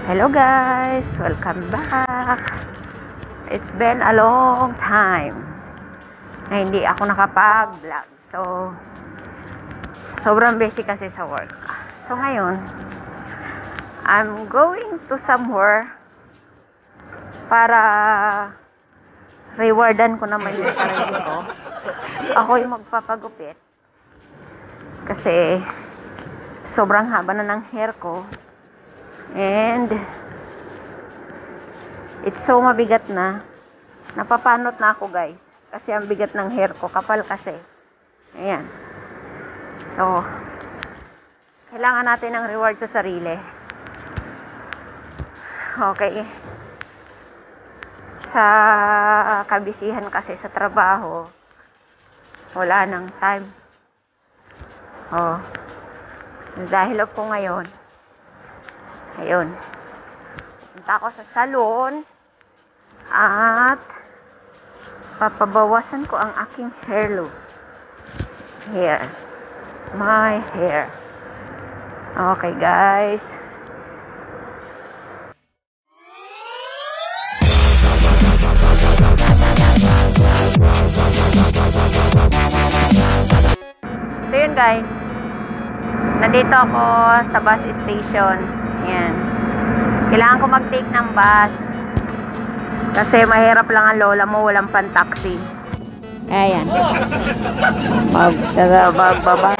Hello guys! Welcome back! It's been a long time na hindi ako nakapag-vlog. So, sobrang busy kasi sa work. So, ngayon, I'm going to somewhere para rewardan ko naman yung sarili ko. Ako yung magpapagupit. Kasi, sobrang haba na ng hair ko. And it's so mabigat na. Napapanot na ako guys. Kasi ang bigat ng hair ko. Kapal kasi. Ayan. So, kailangan natin ng reward sa sarili. Okay. Sa kabisihan kasi sa trabaho, wala nang time. Oh. Dahil ko ngayon, ayun, punta ako sa salon at papabawasan ko ang aking hair. My hair. Okay guys. So yun guys, nandito ako sa bus station. Yan. Kailangan ko mag-take ng bus. Kasi mahirap lang ang lola mo, walang pan-taxi. Ayan. Magbaba.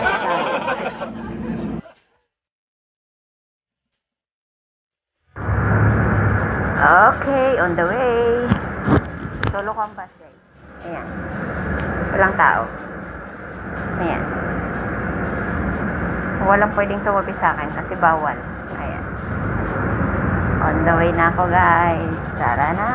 Okay, on the way. Solo ko ang bus guys. Ayan. Walang tao. Ayan. Walang pwedeng tumabi sa akin kasi bawal. Ayan. On the way na ako guys. Tara na.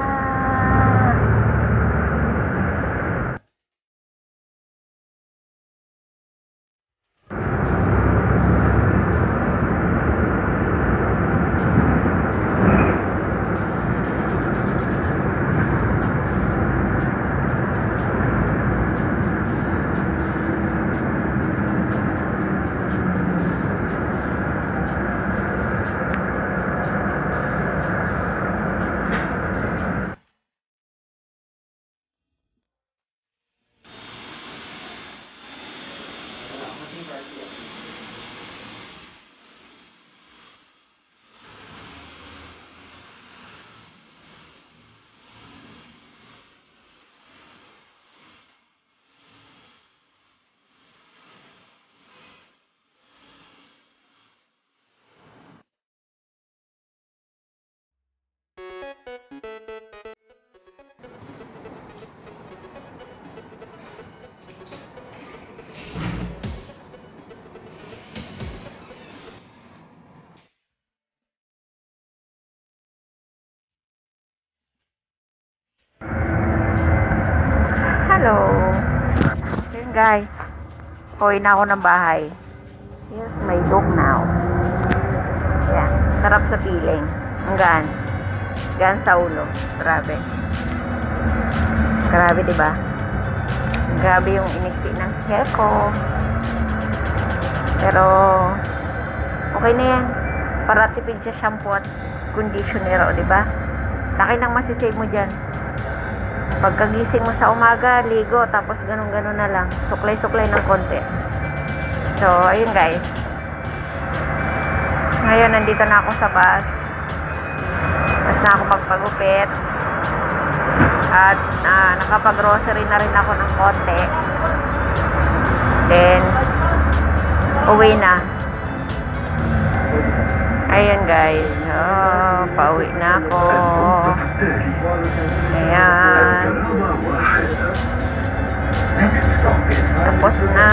Hello. Yun guys. Uwi na ako ng bahay. Here's my dog now. Yan. Sarap sa piling. Ang gaan. Gaan sa ulo. Grabe. Grabe diba? Grabe yung iniksi ng hair ko. Pero okay na yan. Para tipid sa shampoo at conditioner. O diba? Laki nang masisave mo dyan. Pagkagising mo sa umaga, ligo, tapos ganun-ganun na lang. Suklay-suklay ng konti. So, ayun guys. Ngayon, nandito na ako sa bus. Tapos na ako magpagupit. At nakapag-grocery na rin ako ng konti. Then, uwi na. Ayan guys. Oh, pauwi na ako. Ayan. Tapos na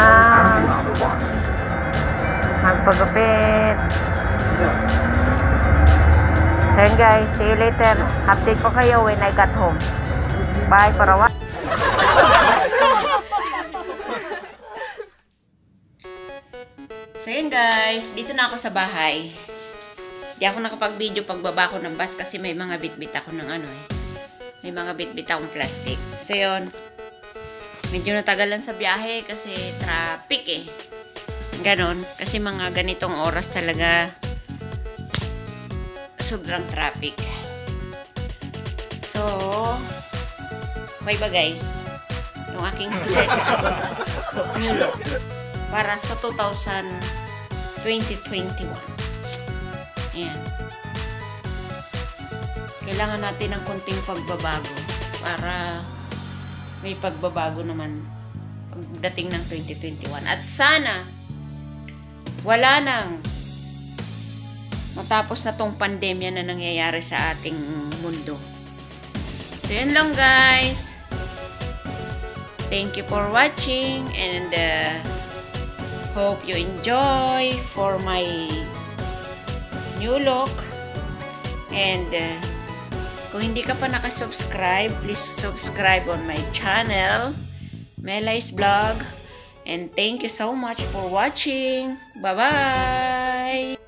magpagupit. So yun guys, see you later. Update ko kayo when I got home. Bye for a while. So yun guys, dito na ako sa bahay. Di ako nakapag-video pagbaba ko ng bus kasi may mga bit-bit ako ng may mga bit-bit akong plastic. So yun, medyo natagalan sa biyahe kasi traffic Ganon. Kasi mga ganitong oras talaga sobrang traffic. So, okay ba guys? Yung aking new look para sa 2021. Ayan. Kailangan natin ng konting pagbabago para may pagbabago naman pagdating ng 2021. At sana wala nang matapos na tong pandemya na nangyayari sa ating mundo. So, yun lang guys. Thank you for watching and hope you enjoy for my new look. And kung hindi ka pa nakasubscribe, please subscribe on my channel, Melai's Vlog. And thank you so much for watching. Bye-bye!